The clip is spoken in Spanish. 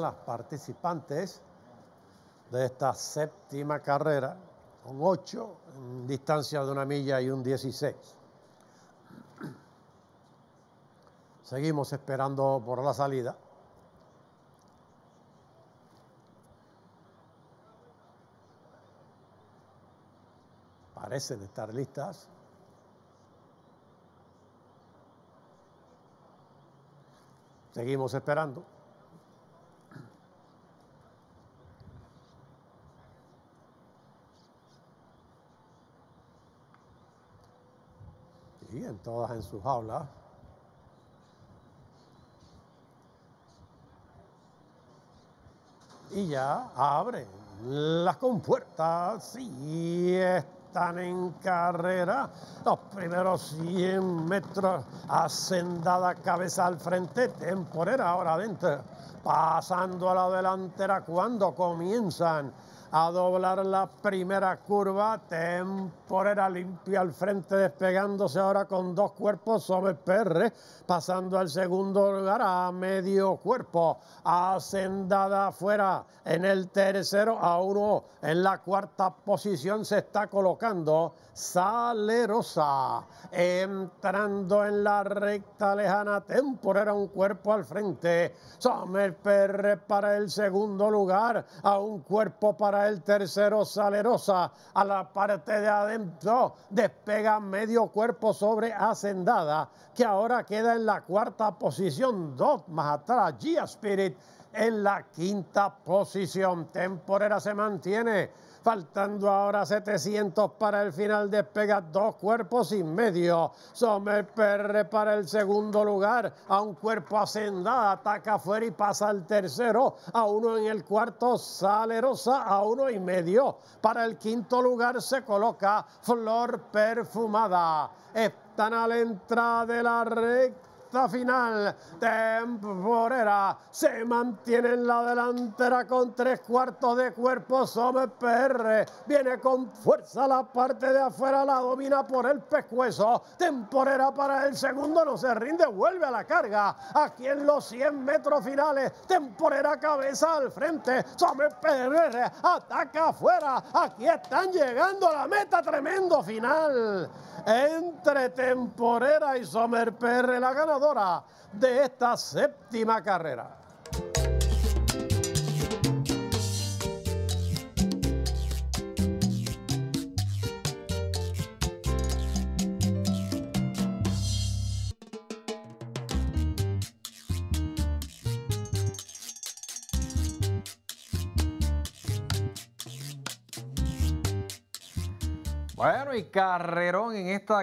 las participantes de esta séptima carrera, con 8 en distancia de 1 milla y un 16. Seguimos esperando por la salida. Parecen estar listas. Seguimos esperando. Siguen todas en sus jaulas. Y ya abren las compuertas y están en carrera. Los primeros 100 metros, Hacendada cabeza al frente, Temporera ahora adentro, pasando a la delantera cuando comienzan a doblar la primera curva. Temporera limpia al frente, despegándose ahora con 2 cuerpos sobre PR, pasando al segundo lugar a medio cuerpo. Hacendada afuera en el tercero, a 1 en la cuarta posición se está colocando Salerosa. Entrando en la recta lejana, Temporera un cuerpo al frente. Somer PR para el segundo lugar, a un cuerpo para el tercero Salerosa. A la parte de adentro despega medio cuerpo sobre Hacendada, que ahora queda en la cuarta posición. 2 más atrás, Gia Spirit en la quinta posición. Temporera se mantiene, faltando ahora 700 para el final, despega 2 cuerpos y medio. Somer PR para el segundo lugar, a un cuerpo Hacendada, ataca afuera y pasa al tercero, a 1 en el cuarto Salerosa, a 1 y medio. Para el quinto lugar se coloca Flor Perfumada. Están a la entrada de la recta final. Temporera se mantiene en la delantera con 3 cuartos de cuerpo. Somer PR viene con fuerza, la parte de afuera la domina por el pescuezo. Temporera para el segundo, no se rinde, vuelve a la carga. Aquí en los 100 metros finales, Temporera cabeza al frente. Somer PR ataca afuera. Aquí están llegando a la meta, tremendo final entre Temporera y Somer PR, la ganadora de esta séptima carrera. Bueno, y carrerón en esta